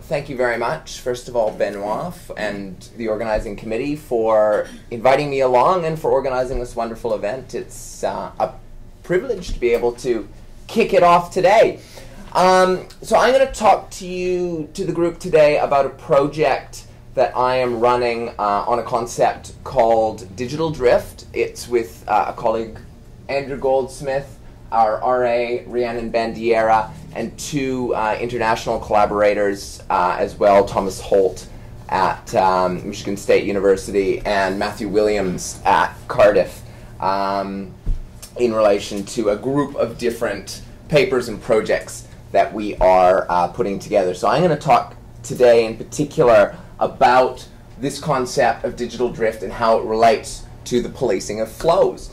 thank you very much, first of all, Benoît and the organizing committee for inviting me along and for organizing this wonderful event. It's a privilege to be able to kick it off today. So I'm going to talk to the group today about a project that I am running on a concept called Digital Drift. It's with a colleague, Andrew Goldsmith, our RA, Rhiannon Bandiera, and two international collaborators as well, Thomas Holt at Michigan State University and Matthew Williams at Cardiff, in relation to a group of different papers and projects that we are putting together. So I'm going to talk today in particular about this concept of digital drift and how it relates to the policing of flows.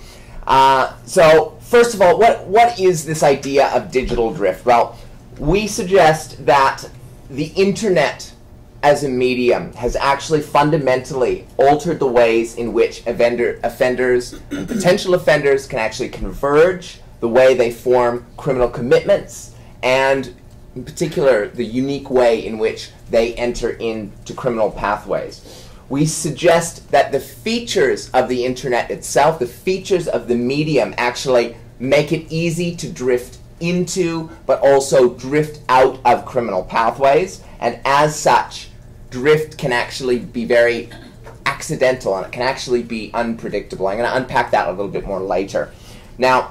So first of all, what is this idea of digital drift? Well, we suggest that the internet as a medium has actually fundamentally altered the ways in which offenders and potential offenders can actually converge, the way they form criminal commitments, and in particular the unique way in which they enter into criminal pathways. We suggest that the features of the internet itself, the features of the medium, actually make it easy to drift into, but also drift out of criminal pathways. And as such, drift can actually be very accidental and it can actually be unpredictable. I'm going to unpack that a little bit more later. Now,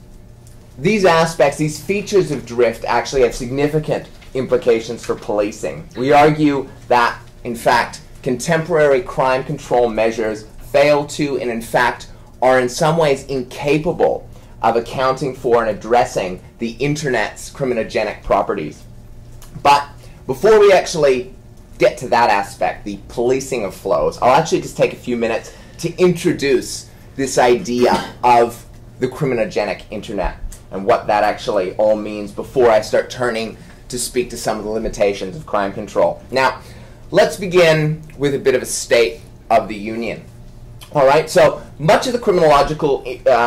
these aspects, these features of drift actually have significant implications for policing. We argue that, in fact, contemporary crime control measures fail to, and in fact are in some ways incapable of accounting for and addressing the internet's criminogenic properties. But before we actually get to that aspect, the policing of flows, I'll actually just take a few minutes to introduce this idea of the criminogenic internet and what that actually all means before I start turning to speak to some of the limitations of crime control. Now, let's begin with a bit of a state of the union. All right, so much of the criminological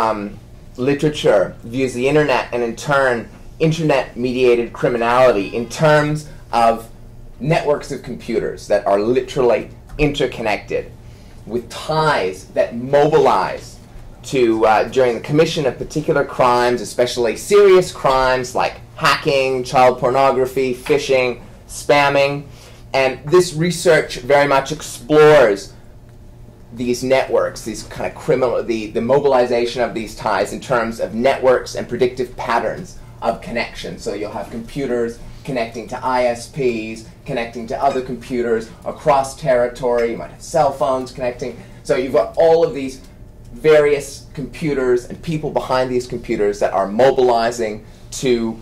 literature views the internet and in turn internet-mediated criminality in terms of networks of computers that are literally interconnected with ties that mobilize to during the commission of particular crimes, especially serious crimes like hacking, child pornography, phishing, spamming. And this research very much explores these networks, these kind of criminal, the mobilization of these ties in terms of networks and predictive patterns of connection. So you'll have computers connecting to ISPs, connecting to other computers across territory. You might have cell phones connecting. So you've got all of these various computers and people behind these computers that are mobilizing to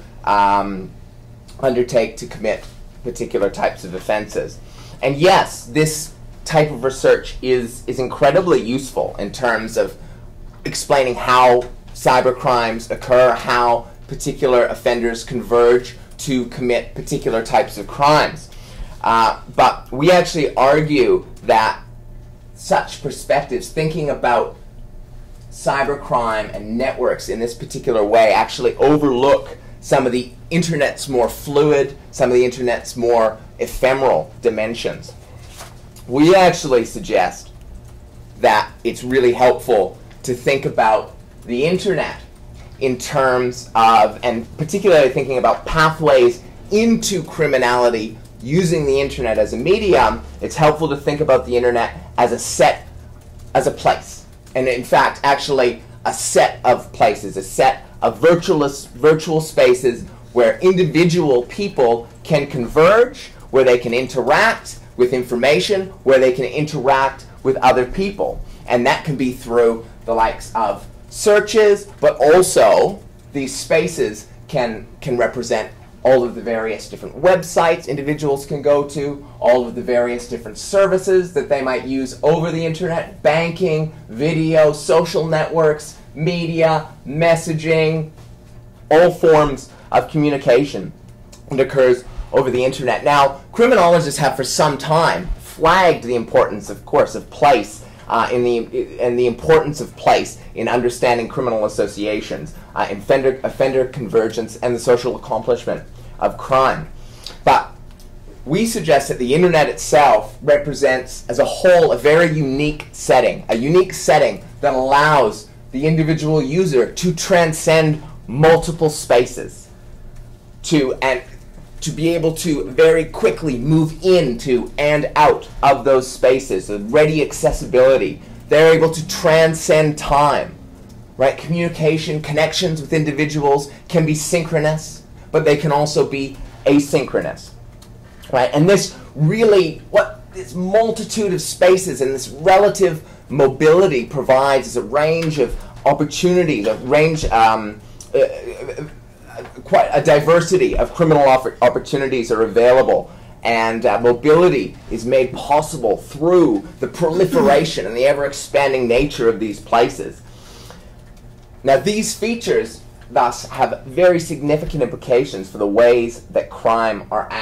undertake to commit particular types of offenses. And yes, this type of research is incredibly useful in terms of explaining how cybercrimes occur, how particular offenders converge to commit particular types of crimes. But we actually argue that such perspectives, thinking about cybercrime and networks in this particular way, actually overlook some of the internet's more fluid, some of the internet's more ephemeral dimensions. We actually suggest that it's really helpful to think about the internet in terms of, and particularly thinking about pathways into criminality using the internet as a medium. It's helpful to think about the internet as a place, and in fact actually a set of places, a set of virtual spaces where individual people can converge, where they can interact with information, where they can interact with other people. And that can be through the likes of searches, but also these spaces can represent all of the various different websites individuals can go to, all of the various different services that they might use over the internet, banking, video, social networks, media, messaging, all forms of communication that occurs over the internet. Now, criminologists have for some time flagged the importance, of course, of place and the importance of place in understanding criminal associations, offender convergence, and the social accomplishment of crime. But we suggest that the internet itself represents, as a whole, a very unique setting that allows the individual user to transcend multiple spaces, to be able to very quickly move into and out of those spaces, the ready accessibility. They're able to transcend time, right? Communication, connections with individuals can be synchronous, but they can also be asynchronous, right? And this really, what this multitude of spaces and this relative mobility provides is a range of opportunities, quite a diversity of criminal opportunities are available, and mobility is made possible through the proliferation and the ever-expanding nature of these places. Now, these features thus have very significant implications for the ways that crime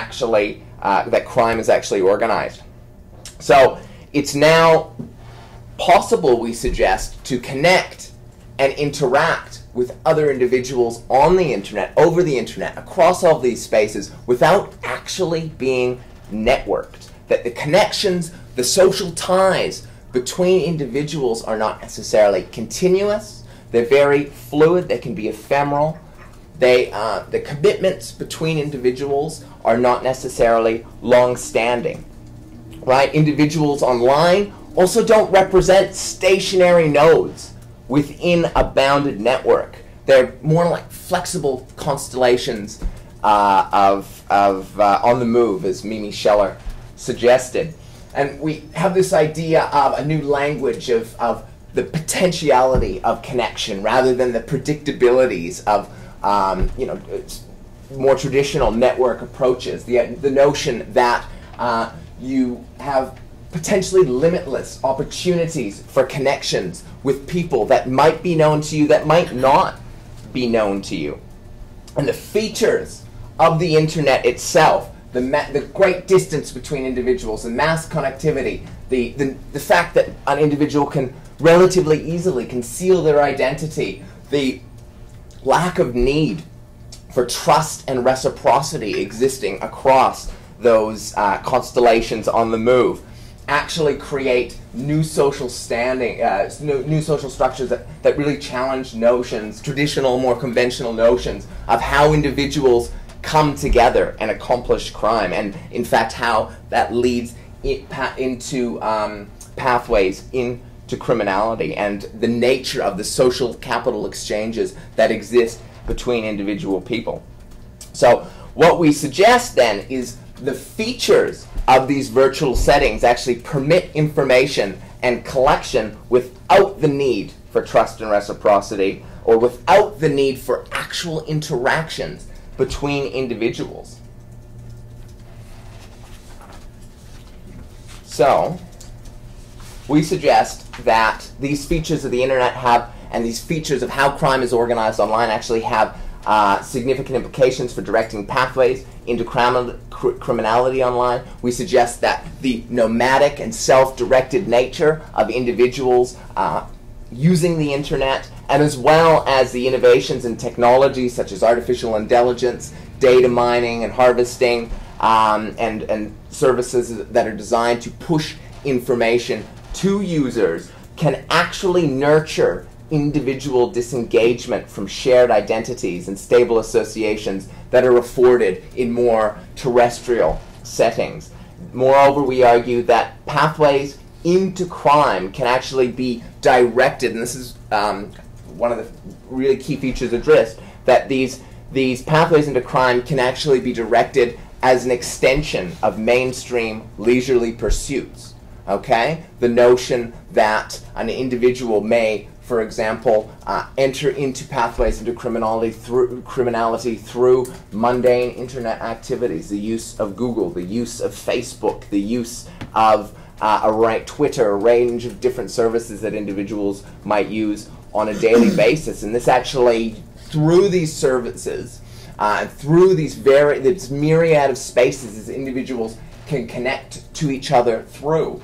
is actually organized. So it's now possible, we suggest, to connect and interact with other individuals on the internet, over the internet, across all these spaces, without actually being networked. That the connections, the social ties between individuals are not necessarily continuous. They're very fluid. They can be ephemeral. The commitments between individuals are not necessarily long-standing. Right? Individuals online also don't represent stationary nodes within a bounded network. They're more like flexible constellations of on the move, as Mimi Scheller suggested. And we have this idea of a new language of the potentiality of connection rather than the predictabilities of more traditional network approaches. The notion that you have potentially limitless opportunities for connections with people that might be known to you, that might not be known to you. And the features of the internet itself, the great distance between individuals, the mass connectivity, the fact that an individual can relatively easily conceal their identity, the lack of need for trust and reciprocity existing across those constellations on the move, actually create new social standing, new social structures that really challenge notions, traditional, more conventional notions of how individuals come together and accomplish crime, and in fact how that leads into pathways into criminality, and the nature of the social capital exchanges that exist between individual people. So what we suggest then is the features of these virtual settings actually permit information and collection without the need for trust and reciprocity, or without the need for actual interactions between individuals. So, we suggest that these features of the internet have, and these features of how crime is organized online actually have significant implications for directing pathways into criminality online. We suggest that the nomadic and self-directed nature of individuals using the internet, and as well as the innovations in technology such as artificial intelligence, data mining and harvesting, and services that are designed to push information to users, can actually nurture individual disengagement from shared identities and stable associations that are afforded in more terrestrial settings. Moreover, we argue that pathways into crime can actually be directed, and this is one of the really key features addressed, that these pathways into crime can actually be directed as an extension of mainstream leisurely pursuits. Okay? The notion that an individual may, for example, enter into pathways into criminality through mundane internet activities, the use of Google, the use of Facebook, the use of Twitter, a range of different services that individuals might use on a daily basis. And this actually, through these services, through this myriad of spaces as individuals can connect to each other through,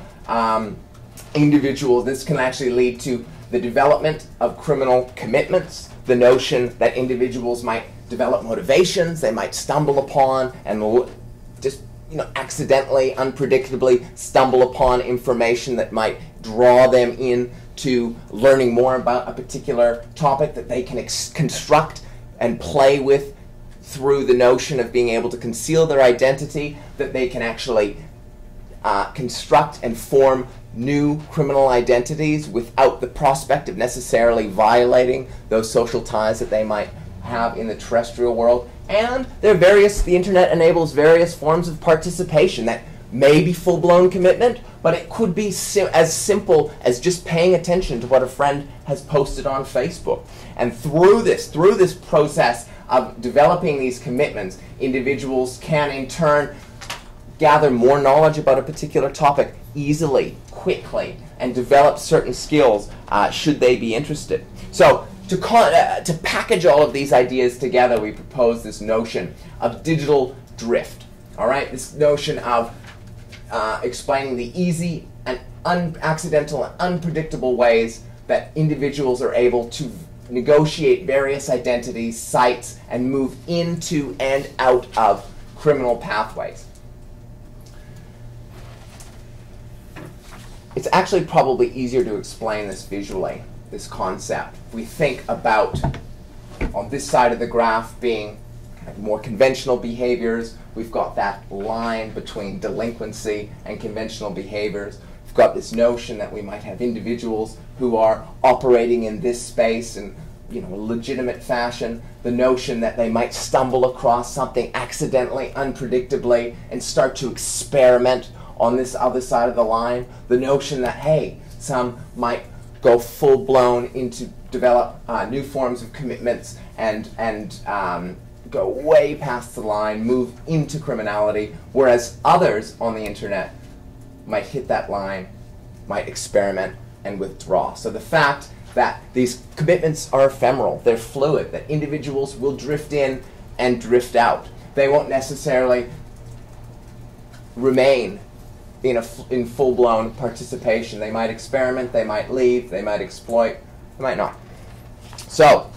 this can actually lead to the development of criminal commitments, the notion that individuals might develop motivations they might stumble upon and just accidentally, unpredictably stumble upon information that might draw them in to learning more about a particular topic that they can construct and play with through the notion of being able to conceal their identity, that they can actually construct and form new criminal identities without the prospect of necessarily violating those social ties that they might have in the terrestrial world. And the internet enables various forms of participation that may be full-blown commitment, but it could be as simple as just paying attention to what a friend has posted on Facebook. And through this process of developing these commitments, individuals can in turn gather more knowledge about a particular topic easily, quickly, and develop certain skills should they be interested. So to package all of these ideas together, we propose this notion of digital drift. All right, this notion of explaining the easy and accidental and unpredictable ways that individuals are able to negotiate various identities, sites, and move into and out of criminal pathways. It's actually probably easier to explain this visually, this concept. We think about, on this side of the graph, being kind of more conventional behaviors. We've got that line between delinquency and conventional behaviors. We've got this notion that we might have individuals who are operating in this space in a legitimate fashion. The notion that they might stumble across something accidentally, unpredictably, and start to experiment on this other side of the line. The notion that, hey, some might go full-blown into develop new forms of commitments and go way past the line, move into criminality, whereas others on the internet might hit that line, might experiment and withdraw. So the fact that these commitments are ephemeral, they're fluid, that individuals will drift in and drift out. They won't necessarily remain in full-blown participation. They might experiment, they might leave, they might exploit, they might not. So,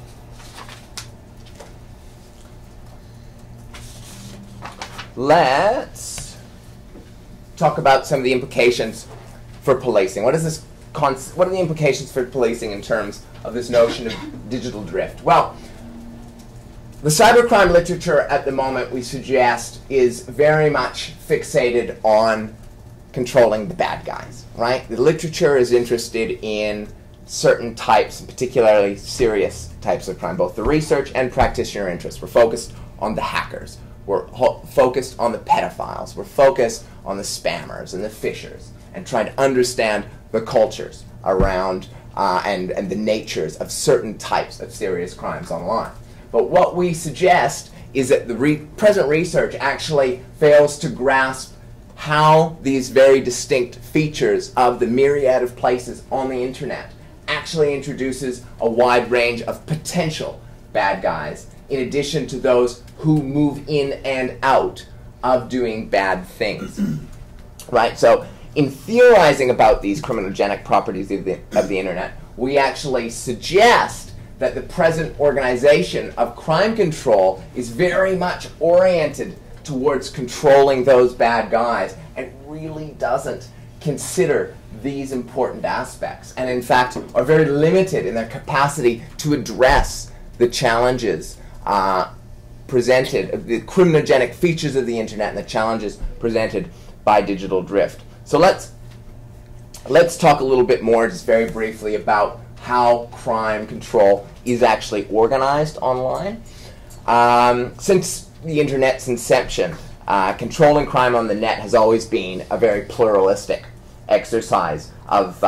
let's talk about some of the implications for policing. What are the implications for policing in terms of this notion of digital drift? Well, the cybercrime literature at the moment, we suggest, is very much fixated on controlling the bad guys, right? The literature is interested in certain types, particularly serious types of crime, both the research and practitioner interests. We're focused on the hackers. We're focused on the pedophiles. We're focused on the spammers and the phishers, and trying to understand the cultures around and the natures of certain types of serious crimes online. But what we suggest is that the present research actually fails to grasp how these very distinct features of the myriad of places on the internet actually introduces a wide range of potential bad guys, in addition to those who move in and out of doing bad things. Right? So in theorizing about these criminogenic properties of the internet, we actually suggest that the present organization of crime control is very much oriented towards controlling those bad guys and really doesn't consider these important aspects, and in fact are very limited in their capacity to address the challenges presented, the criminogenic features of the internet and the challenges presented by digital drift. So let's talk a little bit more, just very briefly, about how crime control is actually organized online. Since the internet's inception, controlling crime on the net has always been a very pluralistic exercise of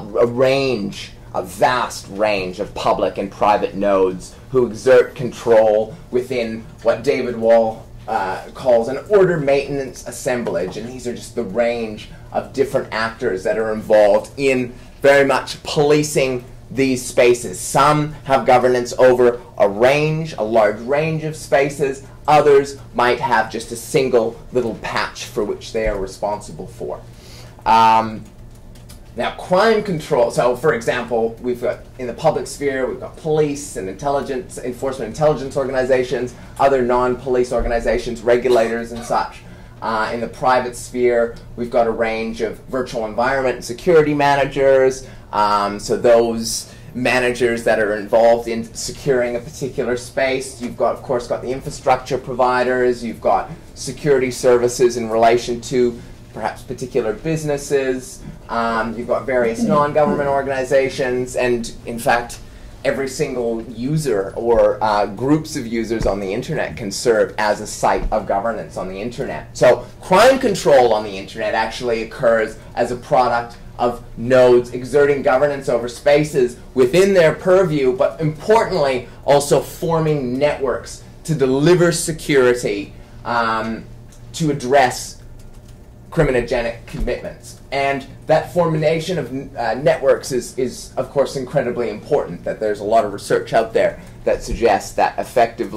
a vast range of public and private nodes who exert control within what David Wall calls an order maintenance assemblage, and these are just the range of different actors that are involved in very much policing these spaces. Some have governance over a large range of spaces. Others might have just a single little patch for which they are responsible for. Now, crime control, so for example, we've got in the public sphere, we've got police and enforcement intelligence organizations, other non-police organizations, regulators and such. In the private sphere, we've got a range of virtual environment and security managers. So those managers that are involved in securing a particular space. You've got, of course, got the infrastructure providers. You've got security services in relation to perhaps particular businesses. You've got various non-government organizations, and in fact, every single user or groups of users on the internet can serve as a site of governance on the internet. So crime control on the internet actually occurs as a product of nodes exerting governance over spaces within their purview, but importantly also forming networks to deliver security to address criminogenic commitments. And that formation of networks is of course incredibly important, that there's a lot of research out there that suggests that effective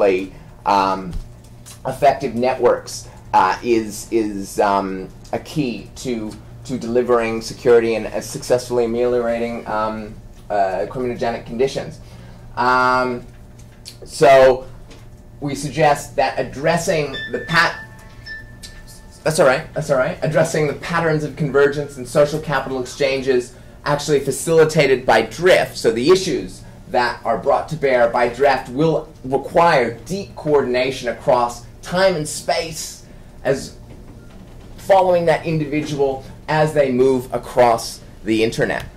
networks is a key to delivering security and successfully ameliorating criminogenic conditions. So we suggest that addressing the addressing the patterns of convergence and social capital exchanges actually facilitated by drift, so the issues that are brought to bear by drift will require deep coordination across time and space as following that individual as they move across the internet.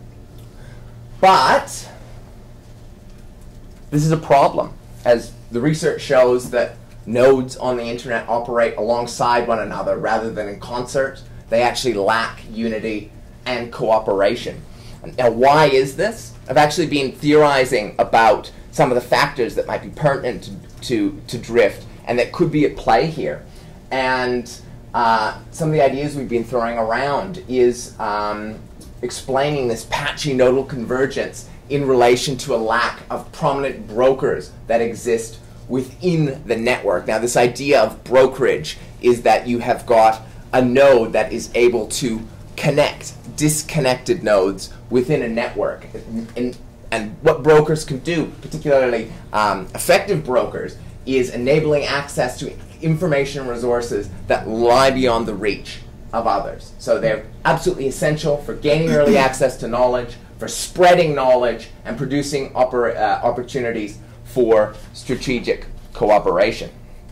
But this is a problem, as the research shows that nodes on the internet operate alongside one another rather than in concert. They actually lack unity and cooperation. Now, why is this? I've actually been theorizing about some of the factors that might be pertinent to drift and that could be at play here. And some of the ideas we've been throwing around is explaining this patchy nodal convergence in relation to a lack of prominent brokers that exist within the network. Now, this idea of brokerage is that you have got a node that is able to connect disconnected nodes within a network. And what brokers can do, particularly effective brokers, is enabling access to information and resources that lie beyond the reach of others. So they're absolutely essential for gaining early access to knowledge, for spreading knowledge, and producing opportunities for strategic cooperation.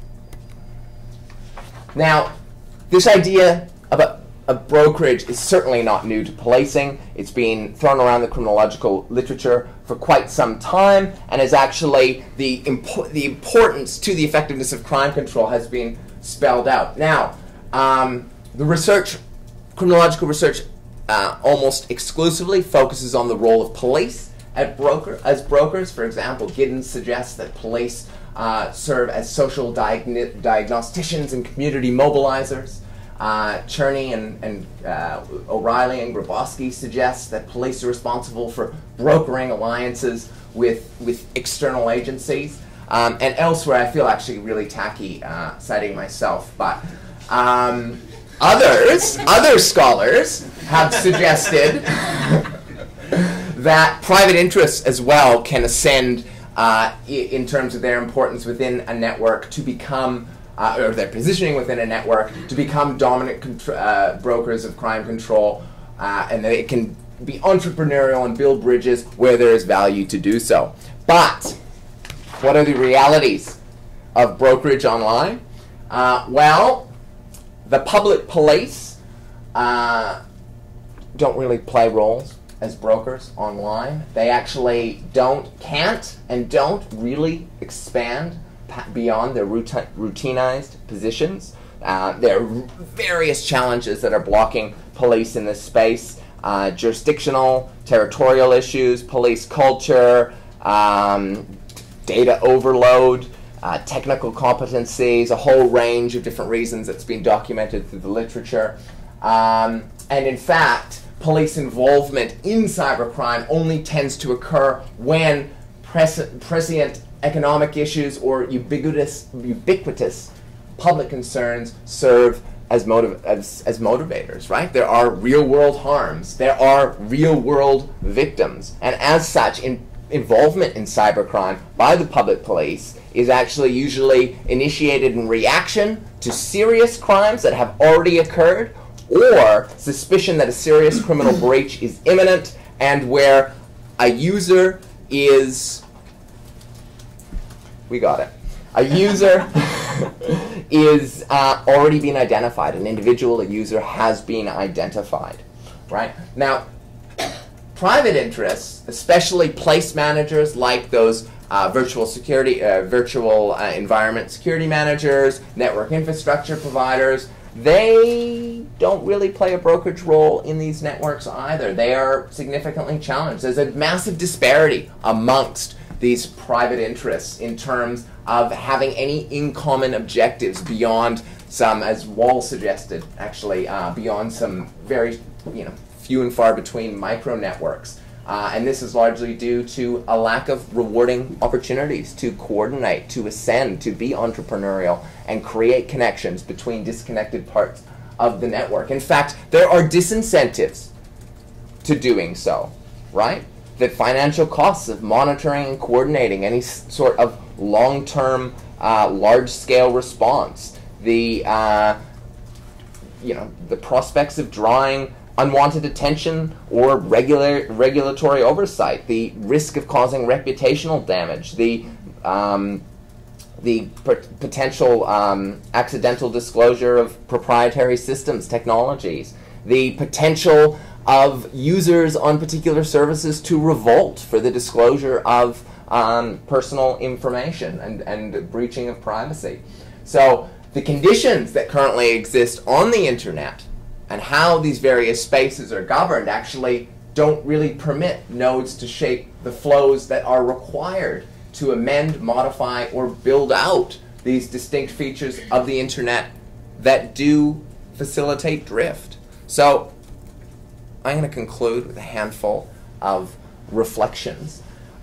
Now, this idea about a brokerage is certainly not new to policing. It's been thrown around the criminological literature for quite some time, and is actually the importance to the effectiveness of crime control has been spelled out. Now, the research, criminological research, almost exclusively focuses on the role of police as brokers. For example, Giddens suggests that police serve as social diagnosticians and community mobilizers. Cherney and O'Reilly and Grabowski suggest that police are responsible for brokering alliances with external agencies. And elsewhere, I feel actually really tacky citing myself, but other scholars have suggested that private interests as well can ascend in terms of their importance within a network to become, or their positioning within a network to become dominant brokers of crime control, and that it can be entrepreneurial and build bridges where there is value to do so. But what are the realities of brokerage online? Well, the public police don't really play roles as brokers online. They actually can't and don't really expand beyond their routinized positions. There are various challenges that are blocking police in this space. Jurisdictional, territorial issues, police culture, data overload, technical competencies, a whole range of different reasons that's been documented through the literature. And in fact, police involvement in cybercrime only tends to occur when prescient economic issues or ubiquitous public concerns serve as motivators, right? There are real-world harms. There are real-world victims. And as such, in involvement in cybercrime by the public police is actually usually initiated in reaction to serious crimes that have already occurred, or suspicion that a serious criminal breach is imminent, and where a user is, we got it, a user is already been identified, an individual, a user has been identified, right? Now, private interests, especially place managers like those virtual security, virtual environment security managers, network infrastructure providers, they don't really play a brokerage role in these networks either. They are significantly challenged. There's a massive disparity amongst these private interests in terms of having any in common objectives beyond some, as Wall suggested, actually, beyond some very, few and far between micro networks. And this is largely due to a lack of rewarding opportunities to coordinate, to ascend, to be entrepreneurial, and create connections between disconnected parts of the network. In fact, there are disincentives to doing so, right? The financial costs of monitoring and coordinating any sort of long-term, large-scale response, the prospects of drawing unwanted attention or regulatory oversight, the risk of causing reputational damage, the potential accidental disclosure of proprietary systems, technologies, the potential of users on particular services to revolt for the disclosure of personal information and breaching of privacy. So the conditions that currently exist on the internet and how these various spaces are governed actually don't really permit nodes to shape the flows that are required to amend, modify, or build out these distinct features of the internet that do facilitate drift. So I'm going to conclude with a handful of reflections.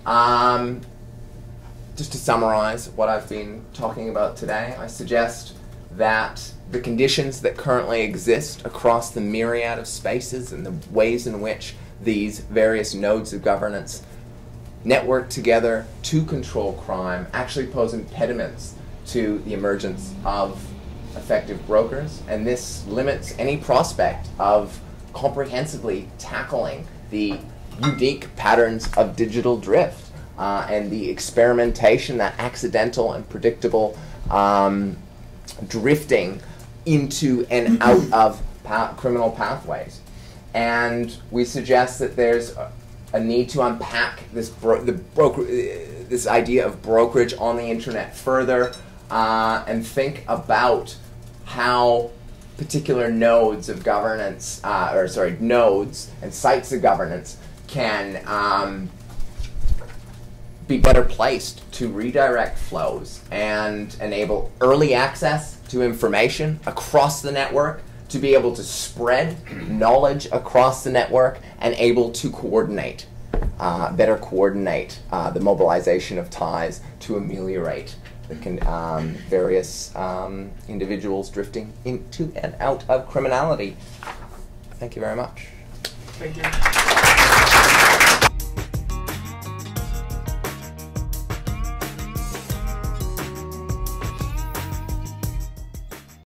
Just to summarize what I've been talking about today, I suggest that the conditions that currently exist across the myriad of spaces and the ways in which these various nodes of governance network together to control crime actually pose impediments to the emergence of effective brokers, and this limits any prospect of comprehensively tackling the unique patterns of digital drift and the experimentation, that accidental and predictable drifting into and out of criminal pathways. And we suggest that there's a need to unpack this this idea of brokerage on the internet further and think about how particular nodes of governance, nodes and sites of governance can be better placed to redirect flows and enable early access to information across the network, to be able to spread knowledge across the network and able to coordinate, better coordinate the mobilization of ties to ameliorate the various individuals drifting into and out of criminality. Thank you very much. Thank you.